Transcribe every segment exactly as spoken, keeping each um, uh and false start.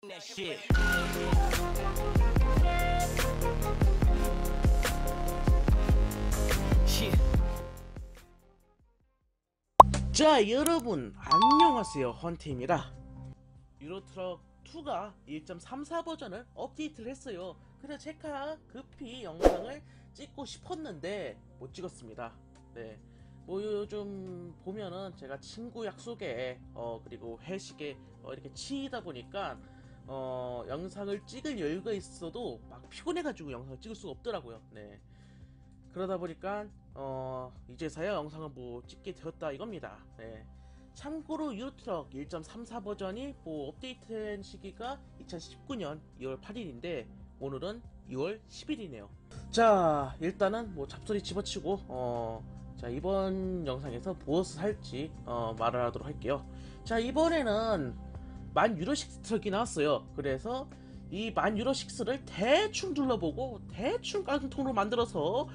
자, 여러분 안녕하세요, 헌트입니다. 유로트럭 이가 일 점 삼사 버전을 업데이트를 했어요. 그래서 제가 급히 영상을 찍고 싶었는데 못 찍었습니다. 네, 뭐 요즘 보면은 제가 친구 약속에 어 그리고 회식에 어 이렇게 치이다 보니까 어 영상을 찍을 여유가 있어도 막 피곤해가지고 영상을 찍을 수가 없더라고요. 네, 그러다 보니까 어 이제서야 영상을 뭐 찍게 되었다 이겁니다. 네. 참고로 유로트럭 일 점 삼사 버전이 뭐 업데이트된 시기가 이천십구 년 이월 팔일인데 오늘은 이월 십일이네요. 자, 일단은 뭐 잡소리 집어치고 어 자, 이번 영상에서 무엇을 할지 어 말을 하도록 할게요. 자, 이번에는 만 유로 육 트럭이 나왔어요. 그래서 이 만 유로 육를 대충 둘러보고 대충 깡통으로 만들어서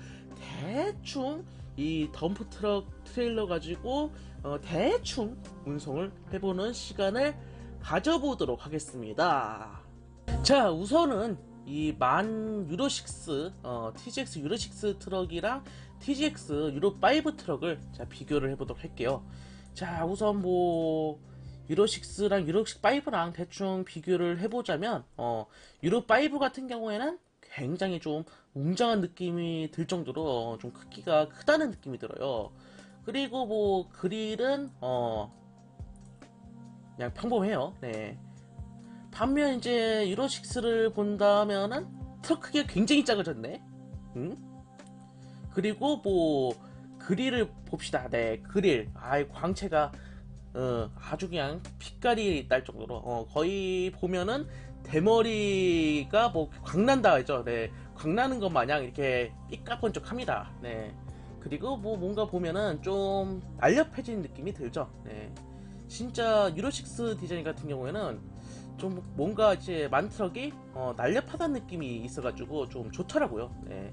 대충 이 덤프트럭 트레일러 가지고 어, 대충 운송을 해보는 시간을 가져보도록 하겠습니다. 자, 우선은 이 만 유로 육 어, 티지엑스 유로 육 트럭이랑 티지엑스 유로 오 트럭을 자 비교를 해보도록 할게요. 자, 우선 뭐 유로 육랑 유로 오랑 대충 비교를 해보자면 어, 유로 오 같은 경우에는 굉장히 좀 웅장한 느낌이 들 정도로 어, 좀 크기가 크다는 느낌이 들어요. 그리고 뭐 그릴은 어 그냥 평범해요. 네. 반면 이제 유로 육를 본다면은 트럭 크기가 굉장히 작아졌네. 응? 그리고 뭐 그릴을 봅시다. 네, 그릴. 아이, 광채가 어, 아주 그냥 빛깔이 날 정도로 어, 거의 보면은 대머리가 뭐 광난다 하죠. 네, 광나는 것 마냥 이렇게 삐까번쩍합니다. 네, 그리고 뭐 뭔가 보면은 좀 날렵해진 느낌이 들죠. 네, 진짜 유로 육 디자인 같은 경우에는 좀 뭔가 이제 만트럭이 어, 날렵하다는 느낌이 있어가지고 좀 좋더라고요. 네,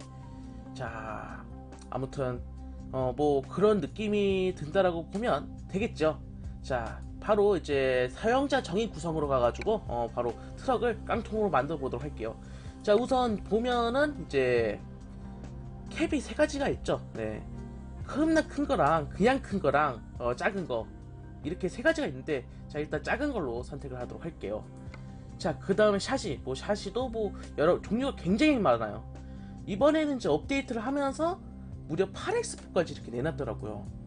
자, 아무튼 어, 뭐 그런 느낌이 든다라고 보면 되겠죠. 자, 바로 이제 사용자 정의 구성으로 가가지고 어 바로 트럭을 깡통으로 만들어 보도록 할게요. 자, 우선 보면은 이제 캡이 세 가지가 있죠. 네, 겁나 큰 거랑 그냥 큰 거랑 어 작은 거 이렇게 세 가지가 있는데, 자, 일단 작은 걸로 선택을 하도록 할게요. 자, 그 다음에 샤시. 뭐 샤시도 뭐 여러 종류가 굉장히 많아요. 이번에는 이제 업데이트를 하면서 무려 팔 엑스포까지 이렇게 내놨더라고요.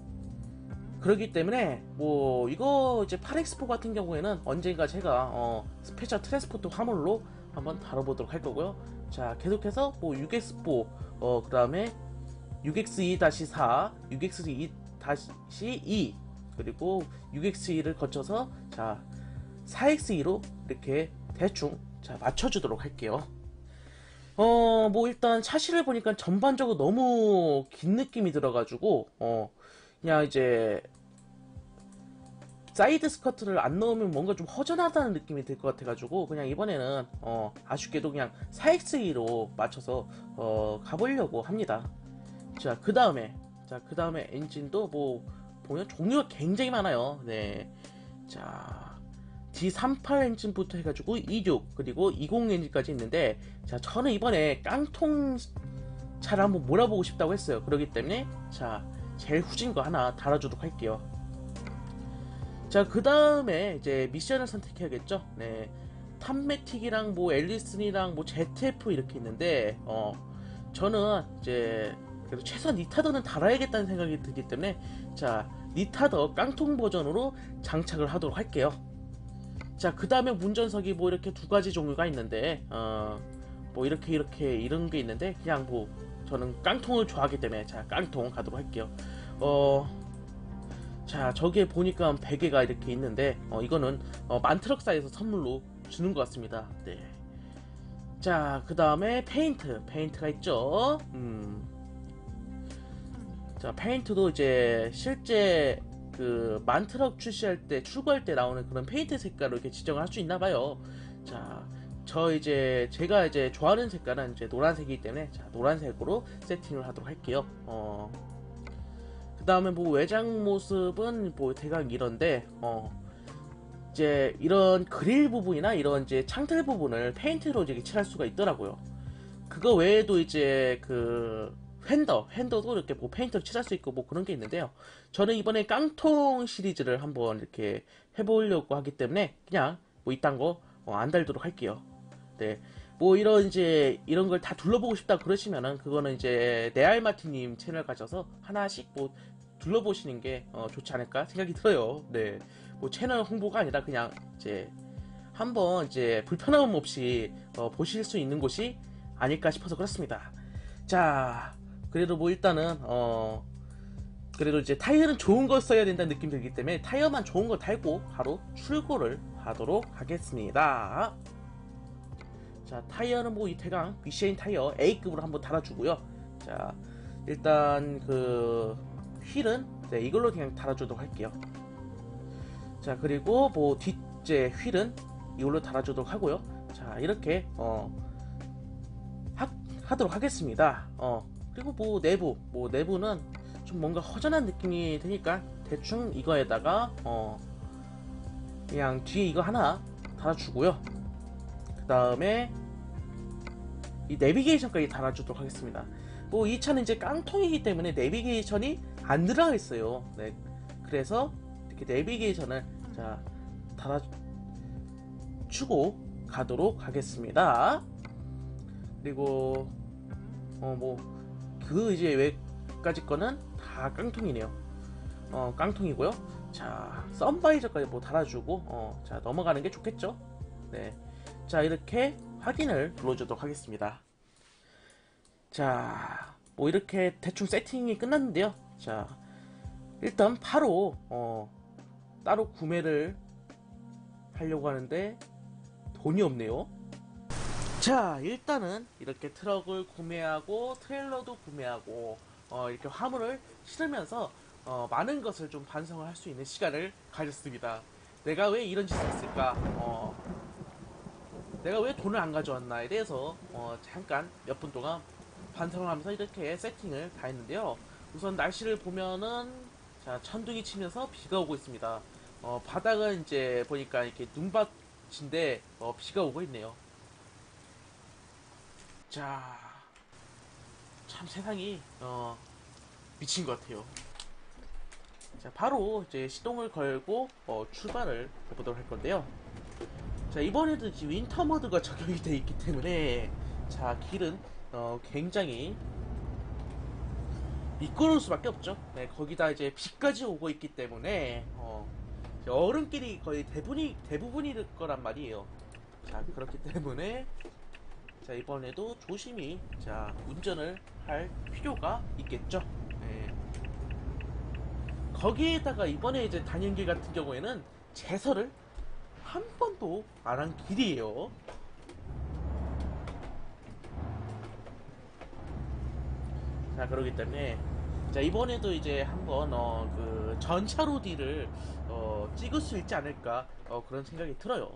그렇기 때문에 뭐 이거 이제 팔 엑스포 같은 경우에는 언젠가 제가 어 스페셜 트랜스포트 화물로 한번 다뤄보도록 할 거고요. 자, 계속해서 뭐 육 엑스포 어 그 다음에 육 엑스 이 사, 육 엑스 이 이 그리고 육 엑스 이를 거쳐서 자 사 엑스 이로 이렇게 대충 자 맞춰주도록 할게요. 어 뭐 일단 샤시를 보니까 전반적으로 너무 긴 느낌이 들어가지고 어 그냥 이제 사이드 스커트를 안 넣으면 뭔가 좀 허전하다는 느낌이 들 것 같아가지고 그냥 이번에는 어 아쉽게도 그냥 사 엑스 이로 맞춰서 어 가보려고 합니다. 자, 그 다음에 자 그 다음에 엔진도 뭐 보면 종류가 굉장히 많아요. 네, 자 디 삼십팔 엔진부터 해가지고 이십육 그리고 이십 엔진까지 있는데, 자, 저는 이번에 깡통 차를 한번 몰아보고 싶다고 했어요. 그렇기 때문에 자 제일 후진 거 하나 달아주도록 할게요. 자, 그 다음에 이제 미션을 선택해야겠죠. 네, 탑매틱이랑 뭐 앨리슨이랑 뭐 제트에프 이렇게 있는데 어 저는 이제 그래도 최소한 니타더는 달아야겠다는 생각이 들기 때문에 자 니타더 깡통 버전으로 장착을 하도록 할게요. 자, 그 다음에 운전석이 뭐 이렇게 두 가지 종류가 있는데 어 뭐 이렇게 이렇게 이런 게 있는데 그냥 뭐 저는 깡통을 좋아하기 때문에 자 깡통 가도록 할게요. 어, 자, 저기에 보니까 베개가 이렇게 있는데 어, 이거는 어, 만트럭사에서 선물로 주는 것 같습니다. 네. 자, 그 다음에 페인트 페인트가 있죠. 음. 자, 페인트도 이제 실제 그 만트럭 출시할 때 출고할 때 나오는 그런 페인트 색깔로 이렇게 지정을 할 수 있나봐요. 자, 저 이제 제가 이제 좋아하는 색깔은 이제 노란색이기 때문에 자 노란색으로 세팅을 하도록 할게요. 어, 그 다음에 뭐 외장 모습은 뭐 대강 이런데 어 이제 이런 그릴 부분이나 이런 이제 창틀 부분을 페인트로 이제 칠할 수가 있더라고요. 그거 외에도 이제 그 휀더, 휀더도 이렇게 뭐 페인트로 칠할 수 있고 뭐 그런 게 있는데요. 저는 이번에 깡통 시리즈를 한번 이렇게 해보려고 하기 때문에 그냥 뭐 이딴 거 안 달도록 할게요. 네. 뭐 이런 이제 이런 걸 다 둘러보고 싶다 그러시면은 그거는 이제 네알마티님 채널 가셔서 하나씩 뭐 둘러보시는 게 어, 좋지 않을까 생각이 들어요. 네. 뭐 채널 홍보가 아니라 그냥 이제 한번 이제 불편함 없이 어, 보실 수 있는 곳이 아닐까 싶어서 그렇습니다. 자, 그래도 뭐 일단은 어 그래도 이제 타이어는 좋은 걸 써야 된다는 느낌이 들기 때문에 타이어만 좋은 걸 달고 바로 출고를 하도록 하겠습니다. 자, 타이어는 뭐 이태강 비씨엔 타이어 A급으로 한번 달아주고요. 자, 일단 그 휠은 네, 이걸로 그냥 달아주도록 할게요. 자, 그리고 뭐 뒷제 휠은 이걸로 달아주도록 하고요. 자, 이렇게 어 하, 하도록 하겠습니다. 어 그리고 뭐 내부 뭐 내부는 좀 뭔가 허전한 느낌이 드니까 대충 이거에다가 어 그냥 뒤에 이거 하나 달아주고요. 그 다음에 이 내비게이션까지 달아주도록 하겠습니다. 뭐 이 차는 이제 깡통이기 때문에 내비게이션이 안 들어가 있어요. 네, 그래서 이렇게 내비게이션을 자 달아주고 가도록 하겠습니다. 그리고 어 뭐 그 이제 외까지 거는 다 깡통이네요. 어 깡통이고요. 자, 썬바이저까지 뭐 달아주고 어 자 넘어가는 게 좋겠죠. 네, 자 이렇게 확인을 눌러주도록 하겠습니다. 자, 뭐 이렇게 대충 세팅이 끝났는데요. 자, 일단 바로 어 따로 구매를 하려고 하는데 돈이 없네요. 자, 일단은 이렇게 트럭을 구매하고 트레일러도 구매하고 어 이렇게 화물을 실으면서 어 많은 것을 좀 반성을 할 수 있는 시간을 가졌습니다. 내가 왜 이런 짓을 했을까? 어 내가 왜 돈을 안 가져왔나에 대해서 어 잠깐 몇 분 동안 반성을 하면서 이렇게 세팅을 다 했는데요. 우선 날씨를 보면은 자, 천둥이 치면서 비가 오고 있습니다. 어 바닥은 이제 보니까 이렇게 눈밭인데 어 비가 오고 있네요. 자, 참 세상이 어 미친 것 같아요. 자, 바로 이제 시동을 걸고 어 출발을 해보도록 할 건데요. 자, 이번에도 이제 윈터 모드가 적용이 되어 있기 때문에 자, 길은 어 굉장히 미끄러울 수밖에 없죠. 네, 거기다 이제 비까지 오고 있기 때문에 어 이제 얼음길이 거의 대부분이 대부분일 거란 말이에요. 자, 그렇기 때문에 자, 이번에도 조심히 자 운전을 할 필요가 있겠죠. 네. 거기에다가 이번에 이제 단연길 같은 경우에는 제설을 한 번도 안 한 길이에요. 자, 그러기 때문에 자, 이번에도 이제 한번 어 그 전차로 뒤를 어 찍을 수 있지 않을까 어 그런 생각이 들어요.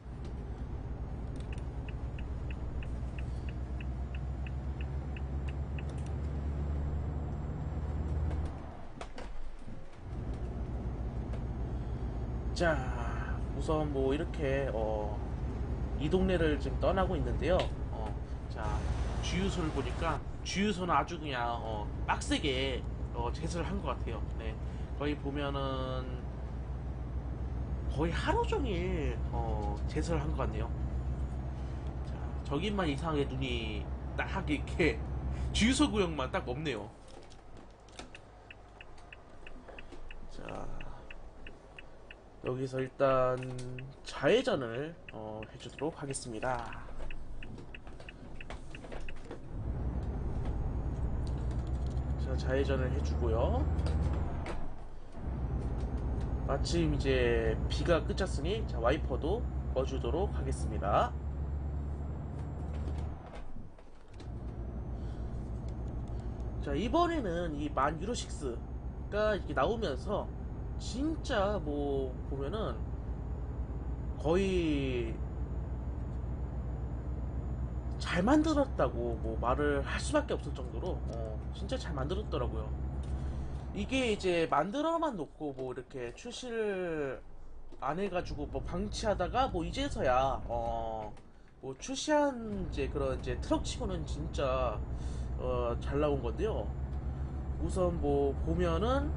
자, 우선 뭐 이렇게 어, 이 동네를 지금 떠나고 있는데요. 어, 자, 주유소를 보니까 주유소는 아주 그냥 어, 빡세게 어, 제설을 한 것 같아요. 네, 거기 보면은 거의 하루 종일 어, 제설을 한 것 같네요. 자, 저기만 이상하게 눈이 딱 이렇게 주유소 구역만 딱 없네요. 자, 여기서 일단 좌회전을 어, 해주도록 하겠습니다. 자, 좌회전을 해주고요. 마침 이제 비가 그쳤으니 자, 와이퍼도 꺼주도록 하겠습니다. 자, 이번에는 이 만 유로식스가 이렇게 나오면서 진짜 뭐 보면은 거의 잘 만들었다고 뭐 말을 할 수밖에 없을 정도로 어 진짜 잘 만들었더라고요. 이게 이제 만들어만 놓고 뭐 이렇게 출시를 안 해가지고 뭐 방치하다가 뭐 이제서야 어 뭐 출시한 이제 그런 이제 트럭치고는 진짜 어 잘 나온 건데요. 우선 뭐 보면은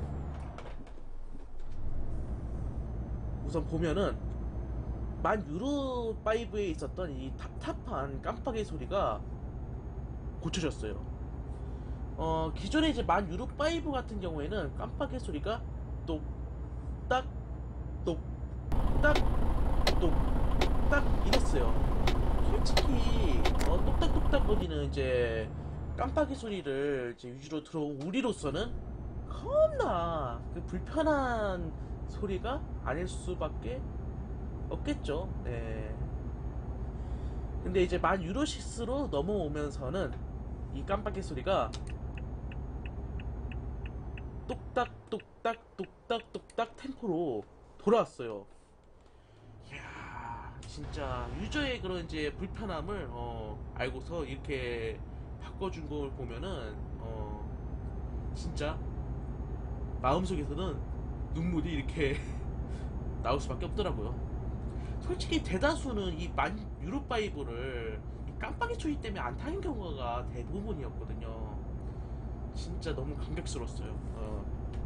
우선 보면은 만 유로 파이브에 있었던 이 답답한 깜빡이 소리가 고쳐졌어요. 어 기존에 이제 만 유로 파이브 같은 경우에는 깜빡이 소리가 똑딱 똑딱 똑딱 이랬어요. 솔직히 어, 똑딱똑딱 거리는 이제 깜빡이 소리를 이제 위주로 들어온 우리로서는 겁나 그 불편한 소리가 아닐 수밖에 없겠죠. 네. 근데 이제 만 유로 식스로 넘어오면서는 이 깜빡이 소리가 똑딱 똑딱 똑딱 똑딱 템포로 돌아왔어요. 이야, 진짜 유저의 그런 이제 불편함을 어, 알고서 이렇게 바꿔준 걸 보면은 어, 진짜 마음속에서는 눈물이 이렇게 나올 수밖에 없더라고요. 솔직히 대다수는 이 만 유로 파이브를 깜빡이 소리 때문에 안 타는 경우가 대부분이었거든요. 진짜 너무 감격스러웠어요. 어.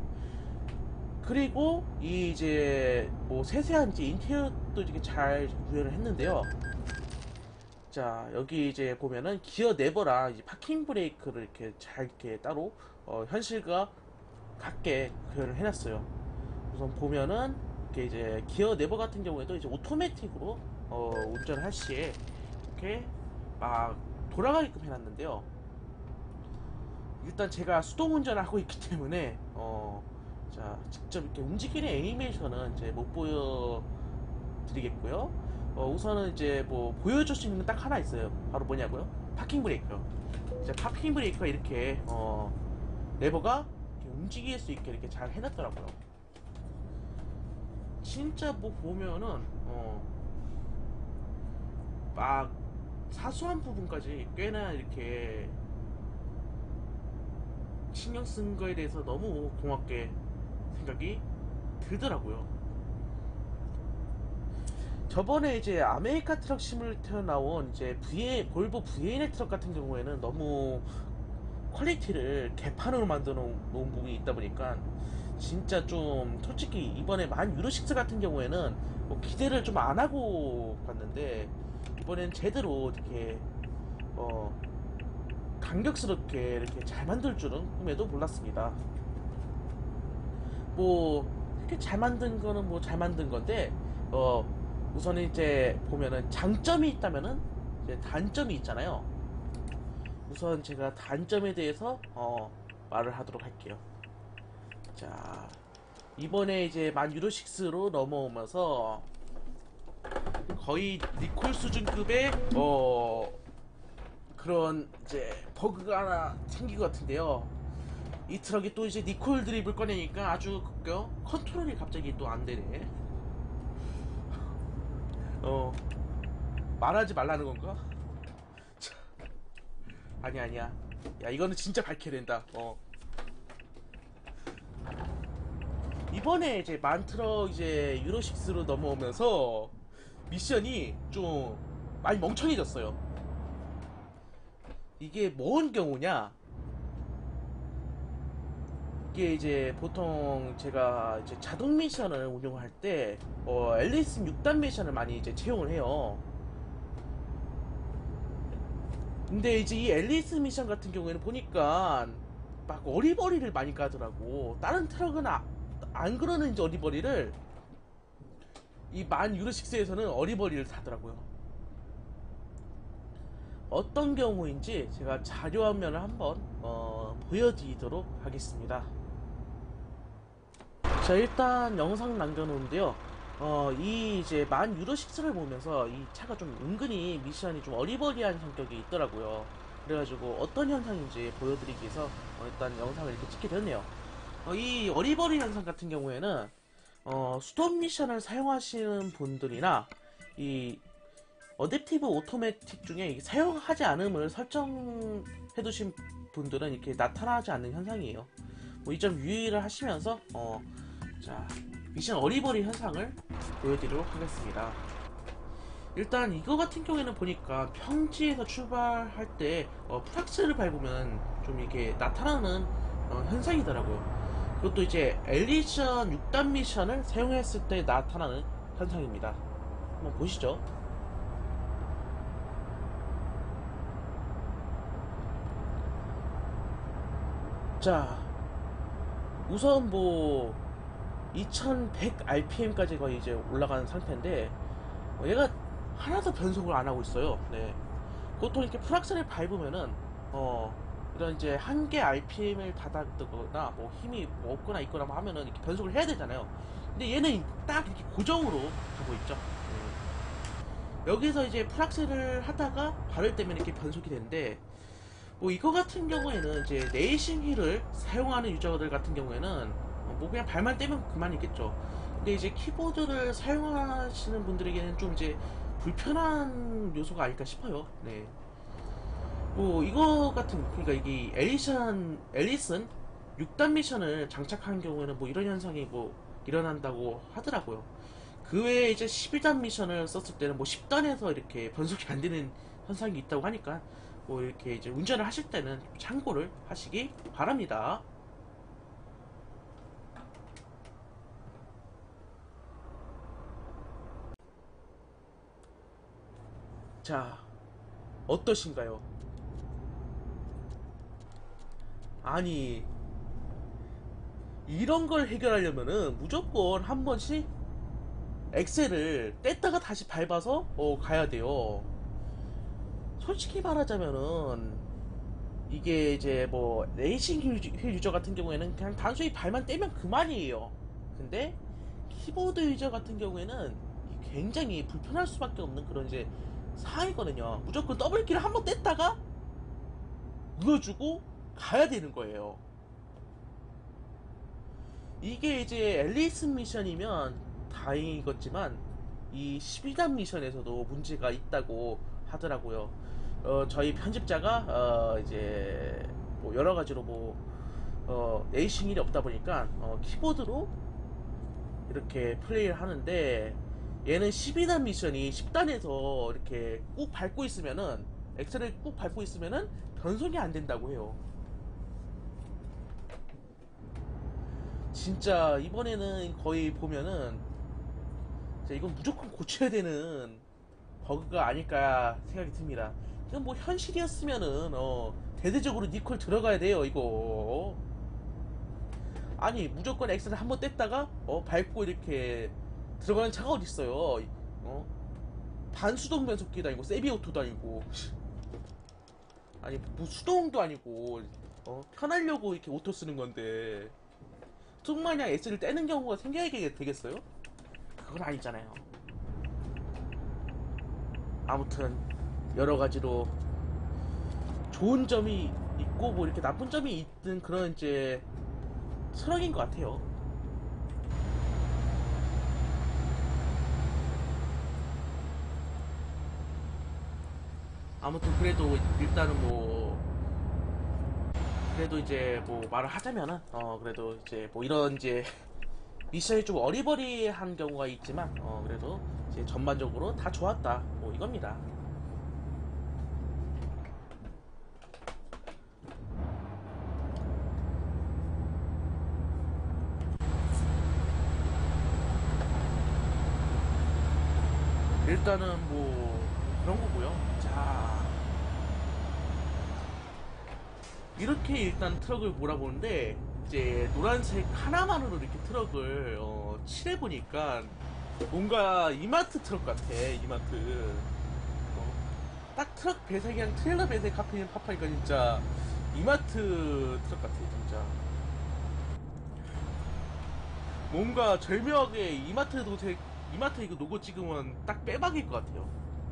그리고 이 이제 뭐 세세한 이제 인테리어도 이렇게 잘 구현을 했는데요. 자, 여기 이제 보면은 기어 네버랑 이제 파킹 브레이크를 이렇게 잘 이렇게 따로 어, 현실과 같게 구현을 해놨어요. 우선 보면은 이렇게 이제 기어 네버 같은 경우에도 이제 오토매틱으로 어, 운전할 시에 이렇게 막 돌아가게끔 해놨는데요. 일단 제가 수동 운전을 하고 있기 때문에 어, 자 직접 이렇게 움직이는 애니메이션은 이제 못 보여드리겠고요. 어, 우선은 이제 뭐 보여줄 수 있는 건 딱 하나 있어요. 바로 뭐냐고요? 파킹 브레이크. 이제 파킹 브레이크가 이렇게 어, 레버가 이렇게 움직일 수 있게 이렇게 잘 해놨더라고요. 진짜 뭐 보면은 어, 막 사소한 부분까지 꽤나 이렇게 신경 쓴 거에 대해서 너무 고맙게 생각이 들더라고요. 저번에 이제 아메리카 트럭 시뮬레이터 나온 이제 브이에이, 볼보 브이에이엘 트럭 같은 경우에는 너무 퀄리티를 개판으로 만들어 놓은 부분이 있다 보니까 진짜 좀 솔직히 이번에 만 유로 식스 같은 경우에는 뭐 기대를 좀 안 하고 갔는데 이번엔 제대로 이렇게 어 감격스럽게 이렇게 잘 만들 줄은 꿈에도 몰랐습니다. 뭐 이렇게 잘 만든 거는 뭐 잘 만든 건데 어 우선은 이제 보면은 장점이 있다면은 이제 단점이 있잖아요. 우선 제가 단점에 대해서 어 말을 하도록 할게요. 자, 이번에 이제 만 유로 식스로 넘어오면서 거의 니콜 수준급의 어 그런 이제 버그가 하나 생긴 것 같은데요. 이 트럭이 또 이제 니콜 드립을 꺼내니까 아주 어, 컨트롤이 갑자기 또 안 되네. 어 말하지 말라는 건가? 참, 아니 아니야. 야 이거는 진짜 밝혀야 된다. 어 이번에 이제 만트럭 이제 유로 식스로 넘어오면서 미션이 좀 많이 멍청해졌어요. 이게 뭔 경우냐? 이게 이제 보통 제가 이제 자동 미션을 운영할 때 어, 앨리스 육 단 미션을 많이 이제 채용을 해요. 근데 이제 이 앨리스 미션 같은 경우에는 보니까 막 어리버리를 많이 까더라고. 다른 트럭은 아, 안 그러는 이제 어리버리를 이 만 유로 식스에서는 어리버리를 타더라고요. 어떤 경우인지 제가 자료 화면을 한번 어, 보여드리도록 하겠습니다. 자, 일단 영상 남겨놓은데요. 어, 이 이제 만 유로 식스를 보면서 이 차가 좀 은근히 미션이 좀 어리버리한 성격이 있더라고요. 그래가지고 어떤 현상인지 보여드리기 위해서 어, 일단 영상을 이렇게 찍게 됐네요. 어, 이 어리버리 현상 같은 경우에는 어, 수동 미션을 사용하시는 분들이나 이 어댑티브 오토매틱 중에 사용하지 않음을 설정해 두신 분들은 이렇게 나타나지 않는 현상이에요. 뭐 이 점 유의를 하시면서 어, 자 미션 어리버리 현상을 보여드리도록 하겠습니다. 일단 이거 같은 경우에는 보니까 평지에서 출발할 때 어, 프락스를 밟으면 좀 이게 나타나는 어, 현상이더라고요. 그것도 이제 엘리션 육 단 미션을 사용했을 때 나타나는 현상입니다. 한번 보시죠. 자, 우선 뭐 이천백 알피엠까지 거의 이제 올라가는 상태인데 어, 얘가 하나도 변속을 안 하고 있어요. 네. 보통 이렇게 프락셀을 밟으면은 어 이런 이제 한계 알피엠을 받아들거나 뭐 힘이 뭐 없거나 있거나 뭐 하면은 이렇게 변속을 해야 되잖아요. 근데 얘는 딱 이렇게 고정으로 가고 있죠. 음. 여기서 이제 프락셀을 하다가 발을 떼면 이렇게 변속이 되는데 뭐 이거 같은 경우에는 이제 레이싱 휠을 사용하는 유저들 같은 경우에는 어, 뭐 그냥 발만 떼면 그만이겠죠. 근데 이제 키보드를 사용하시는 분들에게는 좀 이제 불편한 요소가 아닐까 싶어요. 네. 뭐 이거 같은 그러니까 이게 엘리션 엘리슨 육 단 미션을 장착한 경우에는 뭐 이런 현상이 뭐 일어난다고 하더라고요. 그 외에 이제 십일 단 미션을 썼을 때는 뭐 십 단에서 이렇게 변속이 안 되는 현상이 있다고 하니까 뭐 이렇게 이제 운전을 하실 때는 참고를 하시기 바랍니다. 자, 어떠신가요? 아니, 이런 걸 해결하려면은 무조건 한 번씩 엑셀을 뗐다가 다시 밟아서 어, 가야 돼요. 솔직히 말하자면은 이게 이제 뭐 레이싱 휠 유저 같은 경우에는 그냥 단순히 발만 떼면 그만이에요. 근데 키보드 유저 같은 경우에는 굉장히 불편할 수밖에 없는 그런 이제 상황이거든요. 무조건 더블키를 한번 뗐다가 눌러주고 가야 되는 거예요. 이게 이제 앨리스 미션이면 다행이겠지만 이 십일 단 미션에서도 문제가 있다고 하더라고요. 어, 저희 편집자가 어, 이제 뭐 여러 가지로 뭐 어, 레이싱 일이 없다 보니까 어, 키보드로 이렇게 플레이를 하는데 얘는 십이 단 미션이 십 단에서 이렇게 꾹 밟고 있으면은 엑셀을 꾹 밟고 있으면은 변속이 안 된다고 해요. 진짜 이번에는 거의 보면은 이건 무조건 고쳐야 되는 버그가 아닐까 생각이 듭니다. 이건 뭐 현실이었으면은 어 대대적으로 니콜 들어가야 돼요 이거. 아니 무조건 엑셀을 한번 뗐다가 어 밟고 이렇게 들어가는 차가 어딨어요. 어 반수동 변속기도 아니고 세비오토도 아니고 아니 뭐 수동도 아니고 어 편하려고 이렇게 오토 쓰는 건데 정말 엑셀을 떼는 경우가 생겨야 되겠어요? 그건 아니잖아요. 아무튼 여러 가지로 좋은 점이 있고 뭐 이렇게 나쁜 점이 있든 그런 이제 트럭인 것 같아요. 아무튼 그래도 일단은 뭐 그래도 이제 뭐 말을 하자면은 어 그래도 이제 뭐 이런 이제 미션이 좀 어리버리한 경우가 있지만 어 그래도 이제 전반적으로 다 좋았다 뭐 이겁니다. 일단은 뭐 그런 거고요. 자, 이렇게 일단 트럭을 몰아보는데 이제 노란색 하나만으로 이렇게 트럭을 어, 칠해보니까 뭔가 이마트 트럭 같아. 이마트 어, 딱 트럭 배색이랑 트레일러 배색 합해진 파파니까 진짜 이마트 트럭 같아 진짜. 뭔가 절묘하게 이마트 도색 이마트 이거 로고 찍으면 딱 빼박일 것 같아요.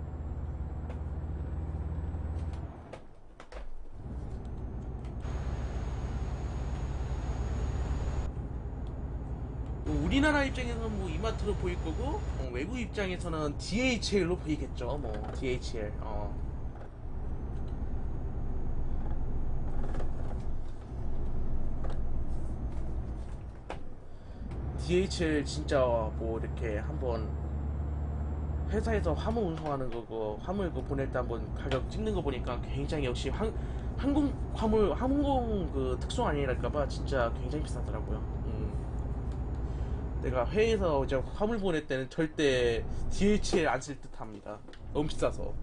뭐 우리나라 입장에서는 뭐 이마트로 보일 거고 어, 외국 입장에서는 디에이치엘로 보이겠죠. 뭐 디에이치엘. 어. 디에이치엘 진짜 뭐 이렇게 한번 회사에서 화물 운송하는 거고 화물 그 보낼 때 한번 가격 찍는 거 보니까 굉장히 역시 항, 항공 화물 항공 그 특성 아니랄까봐 진짜 굉장히 비싸더라고요. 음. 내가 회에서 이제 화물 보낼 때는 절대 디에이치엘 안 쓸 듯합니다. 너무 비싸서.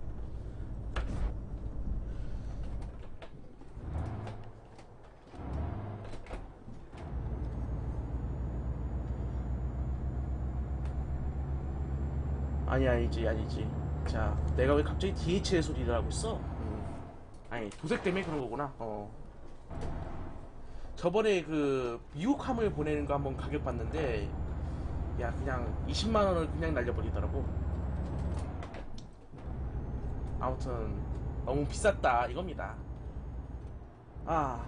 아니 아니지 아니지. 자, 내가 왜 갑자기 디에이치엘 소리를 하고 있어? 음. 아니 도색 때문에 그런 거구나. 어. 저번에 그 미국 화물 보내는 거 한번 가격 봤는데 야 그냥 이십만 원을 그냥 날려버리더라고. 아무튼 너무 비쌌다 이겁니다. 아,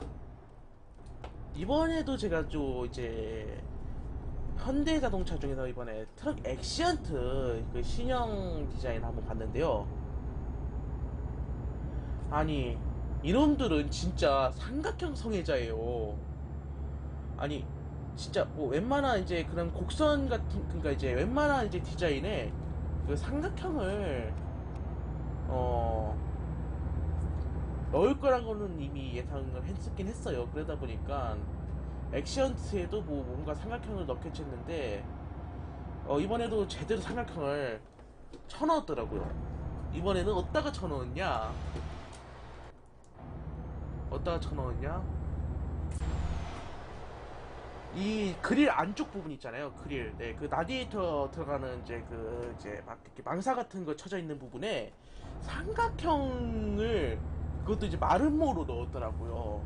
이번에도 제가 또 이제 현대자동차 중에서 이번에 트럭 액시언트 그 신형 디자인 한번 봤는데요. 아니 이놈들은 진짜 삼각형 성애자예요. 아니 진짜 뭐 웬만한 이제 그런 곡선 같은, 그러니까 이제 웬만한 이제 디자인에 그 삼각형을 어 넣을 거라고는 이미 예상을 했었긴 했어요. 그러다 보니까 액시언트에도 뭐 뭔가 삼각형을 넣겠지 했는데 어 이번에도 제대로 삼각형을 쳐넣었더라고요. 이번에는 어디다가 쳐넣었냐? 어디다가 쳐넣었냐? 이 그릴 안쪽 부분 있잖아요. 그릴. 네, 그 라디에이터 들어가는 이제 그 이제 막 이렇게 망사 같은 거 쳐져 있는 부분에 삼각형을 그것도 이제 마름모로 넣었더라고요.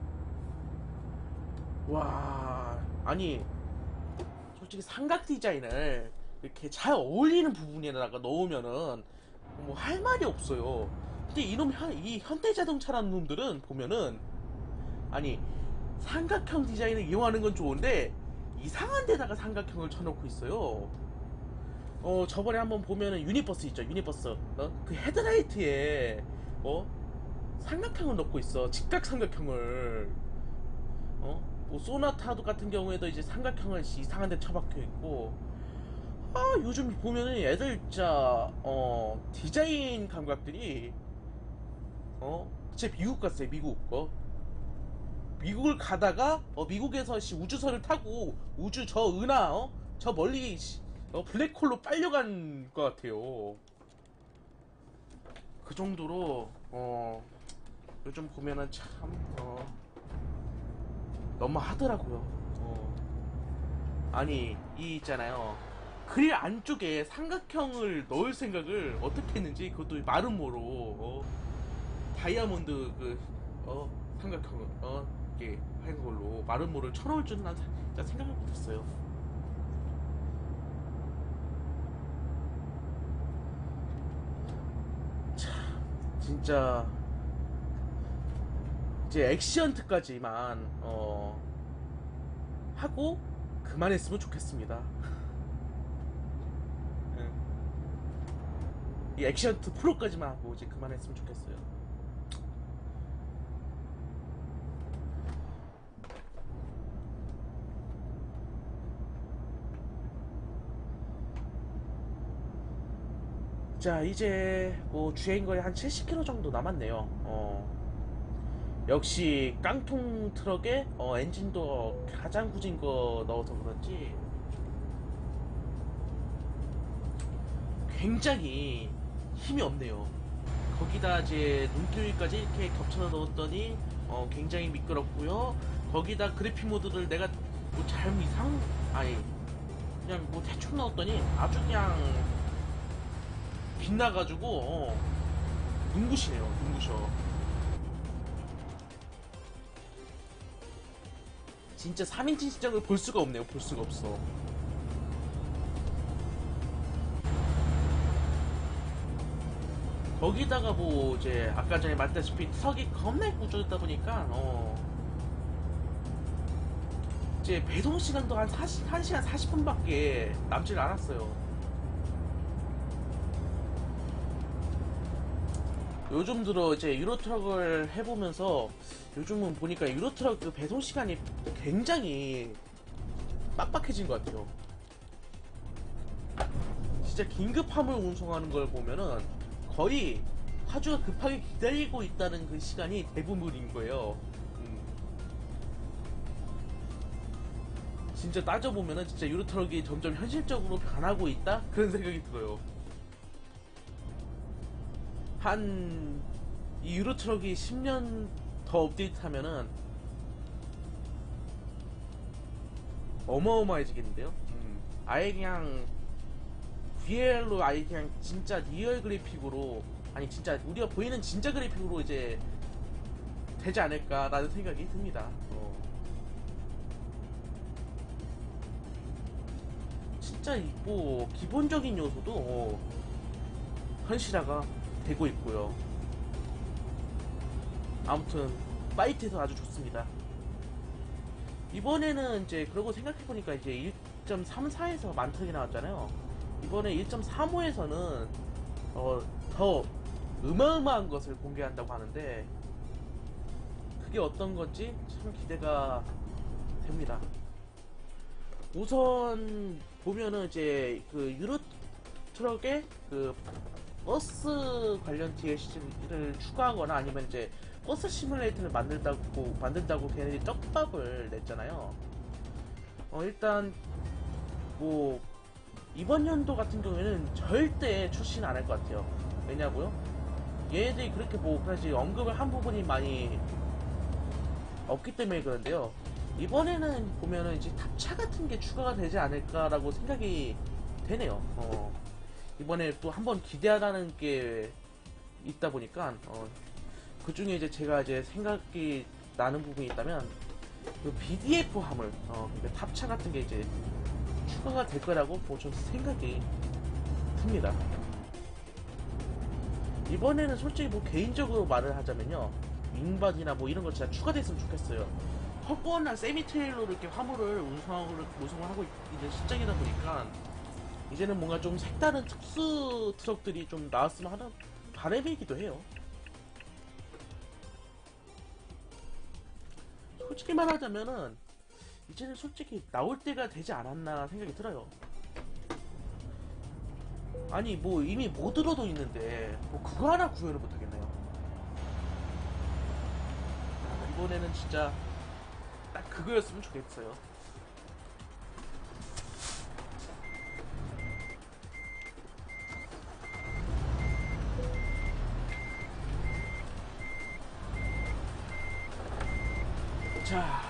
와, 아니 솔직히 삼각 디자인을 이렇게 잘 어울리는 부분에다가 넣으면은 뭐 할 말이 없어요. 근데 이놈 현, 이 현대자동차라는 놈들은 보면은 아니 삼각형 디자인을 이용하는 건 좋은데 이상한 데다가 삼각형을 쳐놓고 있어요. 어 저번에 한번 보면은 유니버스 있죠, 유니버스. 어? 그 헤드라이트에 어 삼각형을 넣고 있어, 직각 삼각형을. 어? 뭐 소나타도 같은 경우에도 이제 삼각형을 이상한 데 쳐박혀 있고. 아 요즘 보면은 애들 진짜 어 디자인 감각들이 어 진짜 미국 같아요. 미국. 어 미국을 가다가 어 미국에서 씨 우주선을 타고 우주 저 은하 어 저 멀리 씨, 어 블랙홀로 빨려간 것 같아요. 그 정도로 어 요즘 보면은 참 어 너무 하더라고요. 어 아니 이 있잖아요. 그릴 안쪽에 삼각형을 넣을 생각을 어떻게 했는지 그것도 마름모로 어 다이아몬드 그 어 삼각형을 어 이게 한 걸로 마름모를 쳐넣을 줄은 난 진짜 생각을 못했어요. 참 진짜 이제 액시언트까지만 어 하고 그만했으면 좋겠습니다. 이 액시언트 프로까지만 하고 이제 그만했으면 좋겠어요. 자 이제 뭐 주행거리 한 칠십 킬로미터 정도 남았네요. 어 역시 깡통 트럭에 어 엔진도 가장 후진 거 넣어서 그런지 굉장히 힘이 없네요. 거기다 이제 눈길까지 이렇게 겹쳐 넣었더니 어 굉장히 미끄럽고요. 거기다 그래픽 모드를 내가 뭐 잘못 이상 아니 그냥 뭐 대충 넣었더니 아주 그냥 빛나가지고 어 눈부시네요. 눈부셔. 진짜 삼 인치 시장을 볼 수가 없네요. 볼 수가 없어. 거기다가 뭐 이제 아까 전에 말했다시피 트럭이 겁나 구조였다 보니까 어 이제 배송 시간도 한 사십, 한 시간 사십 분밖에 남질 않았어요. 요즘 들어 이제 유로트럭을 해보면서 요즘은 보니까 유로트럭 그 배송 시간이 굉장히 빡빡해진 것 같아요. 진짜 긴급 화물 운송하는 걸 보면은 거의 화주가 급하게 기다리고 있다는 그 시간이 대부분인 거예요. 음. 진짜 따져보면은 진짜 유로트럭이 점점 현실적으로 변하고 있다? 그런 생각이 들어요. 한 이 유로트럭이 십 년 더 업데이트하면은 어마어마해지겠는데요? 음. 아예 그냥 브이엘로 아예 그냥 진짜 리얼 그래픽으로, 아니 진짜 우리가 보이는 진짜 그래픽으로 이제 되지 않을까라는 생각이 듭니다. 어. 진짜 이- 뭐 기본적인 요소도 어, 현실화가 되고 있고요. 아무튼 파이트에서 아주 좋습니다. 이번에는 이제 그러고 생각해보니까 이제 일 점 삼사에서 만턱이 나왔잖아요. 이번에 일 점 삼오에서는 어, 더 어마어마한 것을 공개한다고 하는데 그게 어떤 건지 참 기대가 됩니다. 우선 보면은 이제 그 유로 트럭에 그 버스 관련 디엘씨를 추가하거나 아니면 이제 버스 시뮬레이터를 만든다고 만든다고 걔네들이 떡밥을 냈잖아요. 어 일단 뭐 이번 연도 같은 경우에는 절대 출시는 안 할 것 같아요. 왜냐고요? 얘네들이 그렇게 뭐까지 언급을 한 부분이 많이 없기 때문에 그런데요. 이번에는 보면은 이제 탑차 같은 게 추가가 되지 않을까라고 생각이 되네요. 어, 이번에 또 한번 기대하라는 게 있다 보니까 어, 그 중에 이제 제가 이제 생각이 나는 부분이 있다면 그 비디에프 화물, 어, 그러니까 탑차 같은 게 이제 추가가 될 거라고 뭐 좀 생각이 듭니다. 이번에는 솔직히 뭐 개인적으로 말을 하자면요, 윙바디나 뭐 이런 거 진짜 추가됐으면 좋겠어요. 헛번한 세미 트레일러로 이렇게 화물을 운송하고 운송을 하고 있는 시장이다 보니까 이제는 뭔가 좀 색다른 특수 트럭들이 좀 나왔으면 하는 바람이기도 해요. 솔직히 말하자면은 이제는 솔직히 나올 때가 되지 않았나 생각이 들어요. 아니 뭐 이미 모드로도 있는데 뭐 그거 하나 구현을 못하겠네요. 이번에는 진짜 딱 그거였으면 좋겠어요. 자,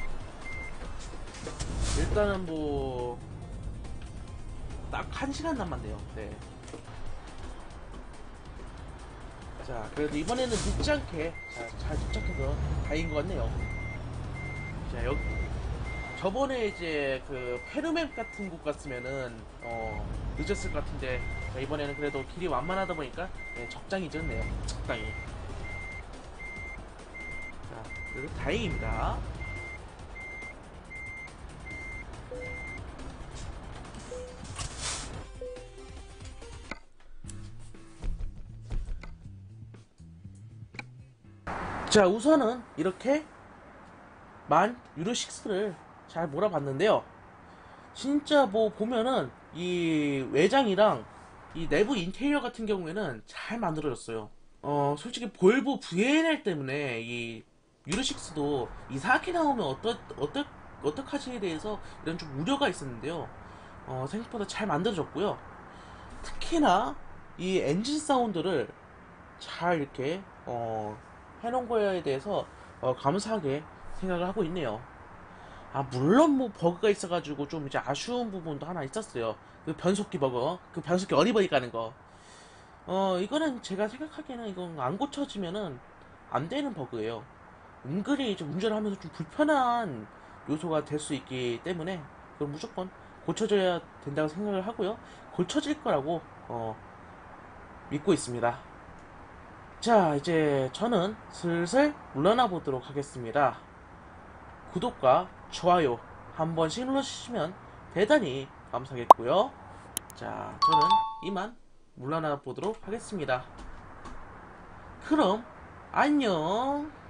일단은 뭐 딱 한 시간 남았네요. 네. 자, 그래도 이번에는 늦지 않게 자, 잘 도착해서 다행인 것 같네요. 자, 여기 저번에 이제 그 페르맵 같은 곳 갔으면은 어 늦었을 것 같은데, 자, 이번에는 그래도 길이 완만하다 보니까 네, 적당히 늦었네요. 적당히. 자, 그래도 다행입니다. 자, 우선은 이렇게 만 유로 식스를 잘 몰아봤는데요. 진짜 뭐 보면은 이 외장이랑 이 내부 인테리어 같은 경우에는 잘 만들어졌어요. 어 솔직히 볼보 브이엔엘 때문에 이 유로식스도 이상하게 나오면 어떠 어떠 어떡하지에 대해서 이런 좀 우려가 있었는데요. 어 생각보다 잘 만들어졌고요. 특히나 이 엔진 사운드를 잘 이렇게 어 해놓은 거에 대해서 어 감사하게 생각을 하고 있네요. 아, 물론 뭐 버그가 있어가지고 좀 이제 아쉬운 부분도 하나 있었어요. 그 변속기 버거, 그 변속기 어리버리 까는 거. 어, 이거는 제가 생각하기에는 이건 안 고쳐지면은 안 되는 버그예요. 은근히 이제 운전을 하면서 좀 불편한 요소가 될 수 있기 때문에 그건 무조건 고쳐져야 된다고 생각을 하고요. 고쳐질 거라고 어, 믿고 있습니다. 자, 이제 저는 슬슬 물러나 보도록 하겠습니다. 구독과 좋아요 한 번씩 눌러주시면 대단히 감사하겠고요. 자, 저는 이만 물러나 보도록 하겠습니다. 그럼 안녕.